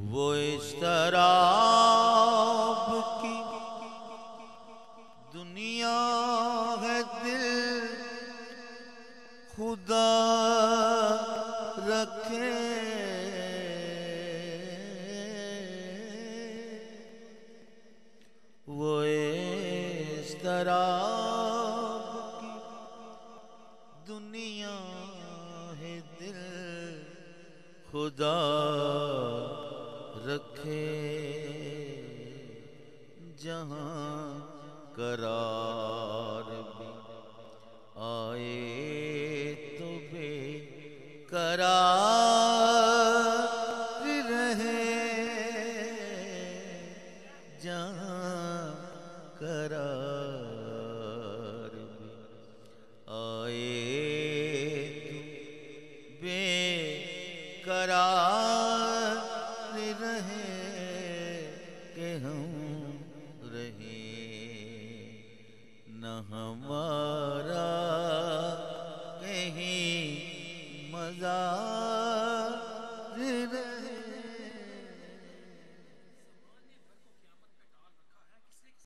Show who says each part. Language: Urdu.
Speaker 1: وہ اضطراب کی دنیا ہے دل خدا رکھے وہ اضطراب کی دنیا ہے دل خدا رکھے جہاں قرار بھی آئے تو بے قرار رہے جہاں قرار بھی آئے تو بے قرار رہے کہ ہم رہیں نہ ہمارا